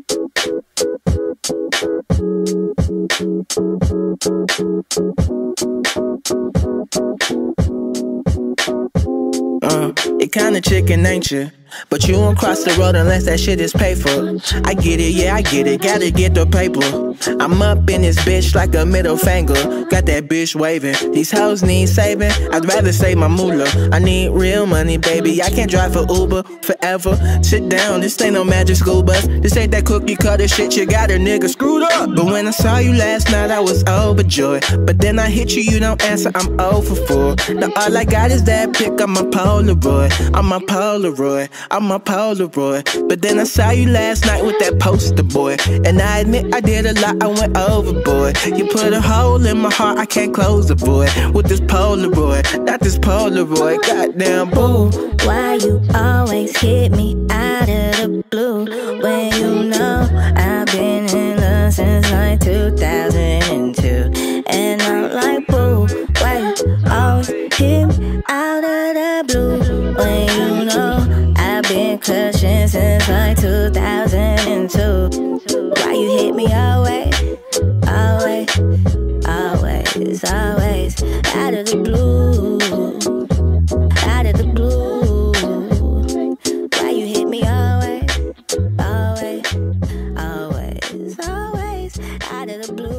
You kinda chicken, ain't you? But you won't cross the road unless that shit is paid for. I get it, yeah, I get it, gotta get the paper. I'm up in this bitch like a middle finger. Got that bitch waving, these hoes need saving. I'd rather save my moolah. I need real money, baby, I can't drive for Uber forever. Sit down, this ain't no magic school bus. This ain't that cookie cutter shit, you got a nigga screwed up. But when I saw you last night, I was overjoyed. But then I hit you, you don't answer, I'm 0 for 4. Now all I got is that pic, I'm a Polaroid. I'm a Polaroid, I'm a Polaroid. But then I saw you last night with that poster boy, and I admit I did a lot, I went overboard. You put a hole in my heart, I can't close the void. With this Polaroid, not this Polaroid. Goddamn boo. Why you always hit me out of the blue, when you know I've been in love since like 2002. And I'm like, boo, why you always hit me out of the blue, when you know I've been crushing since like 2002. Why you hit me always, always, always, always, out of the blue, out of the blue. Why you hit me always, always, always, always, out of the blue.